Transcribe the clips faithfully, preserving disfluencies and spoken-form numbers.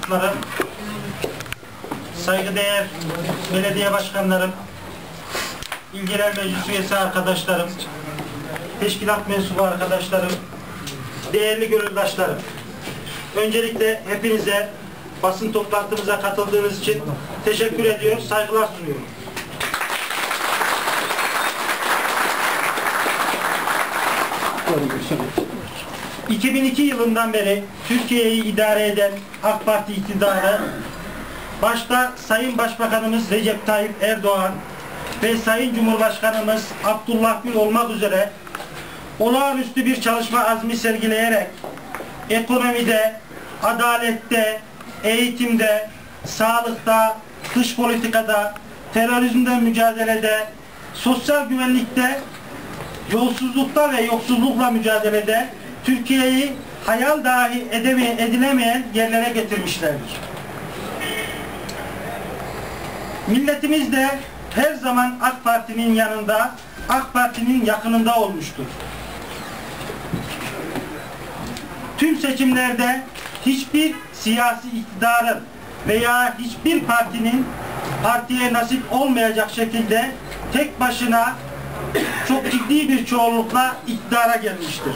mensupları, saygıdeğer belediye başkanlarım, İl Genel Meclis üyesi arkadaşlarım, teşkilat mensubu arkadaşlarım, değerli gönüldaşlarım. Öncelikle hepinize basın toplantımıza katıldığınız için teşekkür ediyor, saygılar sunuyorum. iki bin iki yılından beri Türkiye'yi idare eden AK Parti iktidarı, başta Sayın Başbakanımız Recep Tayyip Erdoğan ve Sayın Cumhurbaşkanımız Abdullah Gül olmak üzere olağanüstü bir çalışma azmi sergileyerek ekonomide, adalette, eğitimde, sağlıkta, dış politikada, terörizmden mücadelede, sosyal güvenlikte, yolsuzlukta ve yoksullukla mücadelede Türkiye'yi hayal dahi edeme, edilemeyen yerlere getirmişlerdir. Milletimiz de her zaman AK Parti'nin yanında, AK Parti'nin yakınında olmuştur. Tüm seçimlerde hiçbir siyasi iktidarın veya hiçbir partinin partiye nasip olmayacak şekilde tek başına çok ciddi bir çoğunlukla iktidara gelmiştir.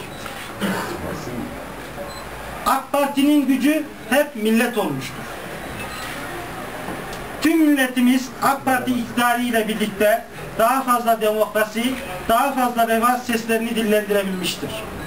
AK Parti'nin gücü hep millet olmuştur. Tüm milletimiz AK Parti iktidarı ile birlikte daha fazla demokrasi, daha fazla refah seslerini dillendirebilmiştir.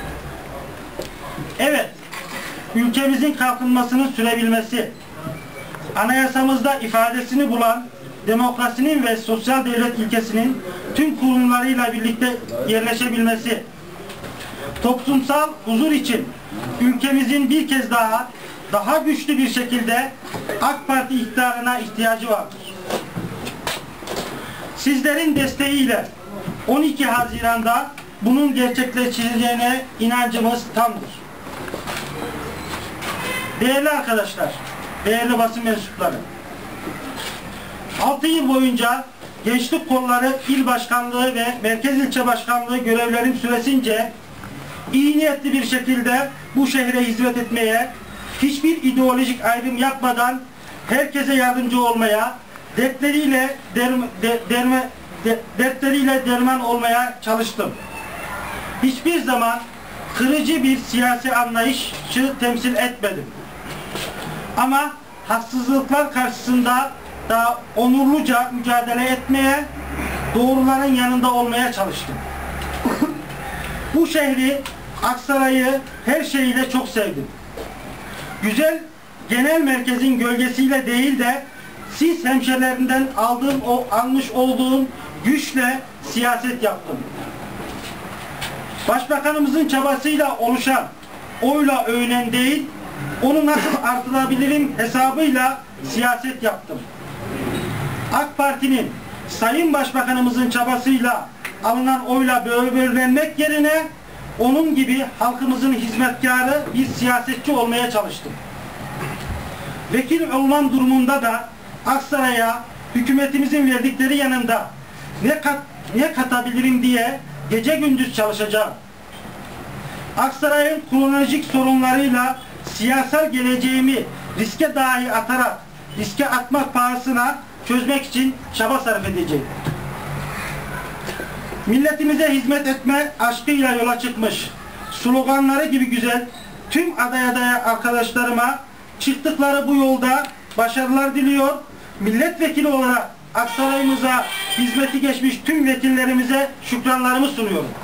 Evet, ülkemizin kalkınmasının sürebilmesi, anayasamızda ifadesini bulan demokrasinin ve sosyal devlet ilkesinin tüm kurumlarıyla birlikte yerleşebilmesi, toplumsal huzur için ülkemizin bir kez daha daha güçlü bir şekilde AK Parti iktidarına ihtiyacı vardır. Sizlerin desteğiyle on iki Haziran'da bunun gerçekleşeceğine inancımız tamdır. Değerli arkadaşlar, değerli basın mensupları, altı yıl boyunca Gençlik Kolları İl Başkanlığı ve Merkez İlçe Başkanlığı görevlerim süresince iyi niyetli bir şekilde bu şehre hizmet etmeye, hiçbir ideolojik ayrım yapmadan herkese yardımcı olmaya, dertleriyle derme, de, derme, de, dertleriyle derman olmaya çalıştım. Hiçbir zaman kırıcı bir siyasi anlayışı temsil etmedim. Ama haksızlıklar karşısında da onurluca mücadele etmeye, doğruların yanında olmaya çalıştım. Bu şehri, Aksaray'ı her şeyiyle çok sevdim. Güzel genel merkezin gölgesiyle değil de siz hemşerilerinden aldığım, o, almış olduğum güçle siyaset yaptım. Başbakanımızın çabasıyla oluşan, oyla övünen değil, onu nasıl artırabilirim hesabıyla siyaset yaptım. AK Parti'nin Sayın Başbakanımızın çabasıyla alınan oyla böbürlenmek yerine onun gibi halkımızın hizmetkarı bir siyasetçi olmaya çalıştım. Vekil olmam durumunda da Aksaray'a hükümetimizin verdikleri yanında ne, kat, ne katabilirim diye gece gündüz çalışacağım. Aksaray'ın kronolojik sorunlarıyla siyasal geleceğimi riske dahi atarak, riske atmak pahasına çözmek için çaba sarf edeceğim. Milletimize hizmet etme aşkıyla yola çıkmış, sloganları gibi güzel tüm aday aday arkadaşlarıma çıktıkları bu yolda başarılar diliyor. Milletvekili olarak Aksaray'ımıza hizmeti geçmiş tüm vekillerimize şükranlarımı sunuyorum.